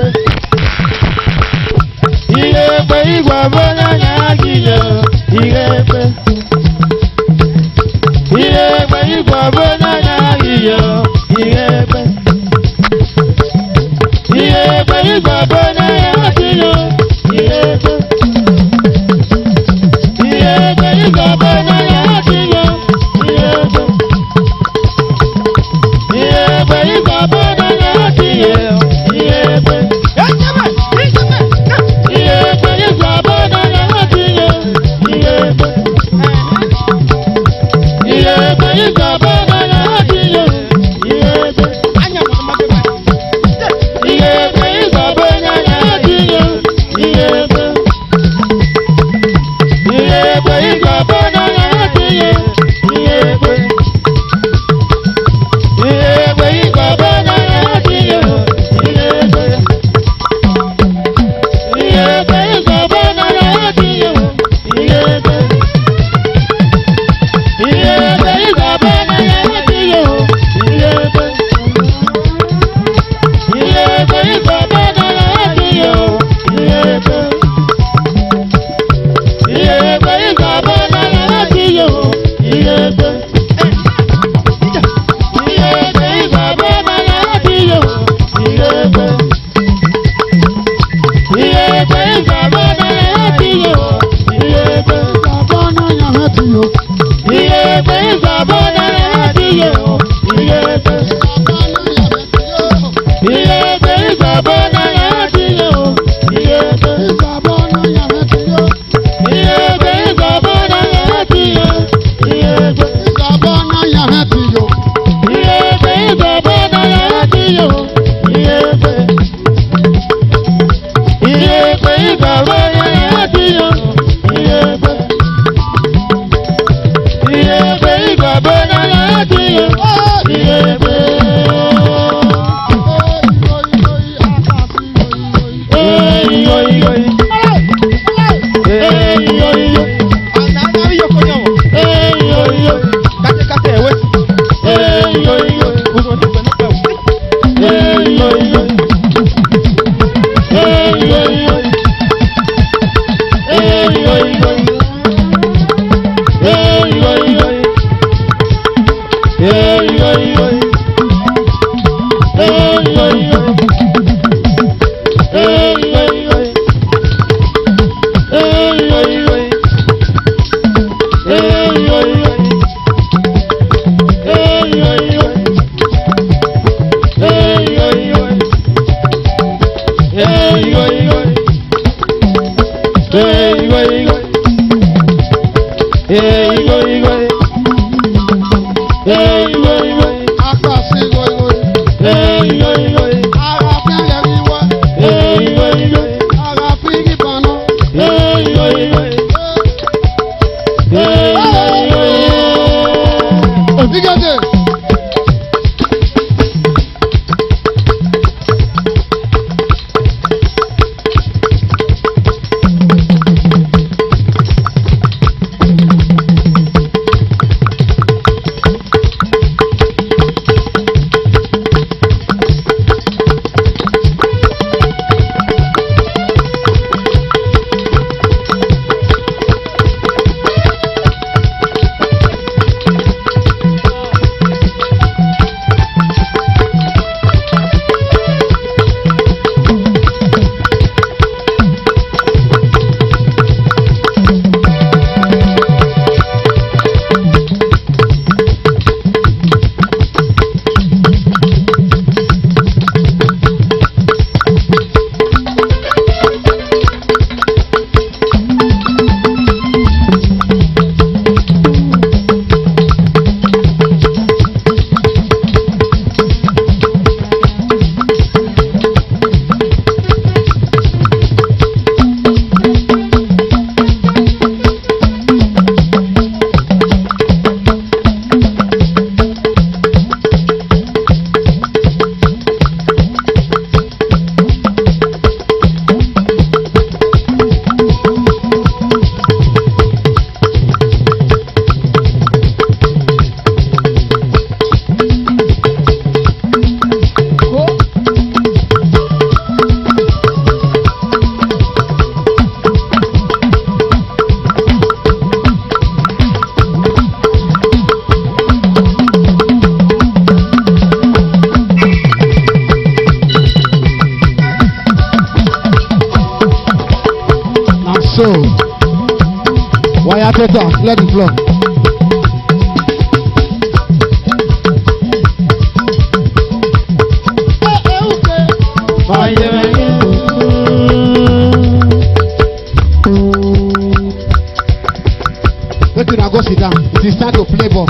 Iye pé ìgbàgbọ́ náà yàrá ti yọ. Iye pé. Iye pé ìgbàgbọ́ náà yàrá ti yọ. Iye pé. Iye pé ìgbàgbọ́ náà yàrá ti yọ. Iye pé. Iye pé ìgbàgbọ́ náà yàrá ti yọ. Iye pé. Iye pé ìgbàgbọ́ náà yàrá ti yọ. Iye pé. Iye pé ìgbàgbọ́ náà yàrá ti yọ. Iye pé. Iye pé ìgbàgbọ́ náà yàrá ti yọ. Iye pé. Iye pé ìgbàgbọ́ náà yàrá ti yọ. Iye pé. Iye pé ìgbàgbọ́ náà yàrá ti yọ. Iye pé. Iye pé ìgbàgbọ́ náà yàrá ti yọ. Iye pé. Iye pé ìgbàgbọ́ náà yàrá ti yọ. Iye pé. Iye pé ìgbàgbọ́ náà yàrá ti yọ. Iye pé. Iye pé ìgbàgbọ́ náà yàrá ti yọ. Iye pé. Iye pé ìgbàgbọ́ náà yàrá ti yọ. Iye pé. Iye pé ìgbàgbọ́ náà yàrá ti yọ. Iye pé. Iye pé ìgbàgbọ́ náà yàrá ti yọ. Iye pé. Ìgbàgbọ́ náà yàrá ti yọ. Iye pé ìgbàgbọ́ náà yàrá ti yọ. Iye pé. Iye pé ìgbàgbọ́ náà yàrá ti yọ. Iye pé. Ìgbàgbọ́ náà yàrá ti yọ. Iye pé ìgbàgbọ́ náà yàrá ti yọ. Iye pé. Ìgbàgbọ́ náà yàrá ti yọ. Iye pé ìgbàgbọ́ náà yàrá ti yọ. Iye pé. Iye pé ìgbàgbọ́ náà yàrá ti yọ. Iye pé. Iye pé ìgbàgbọ́ náà yàrá ti yọ. Iye pé. total, let the floor. Make you now go sit down. It is time to play ball.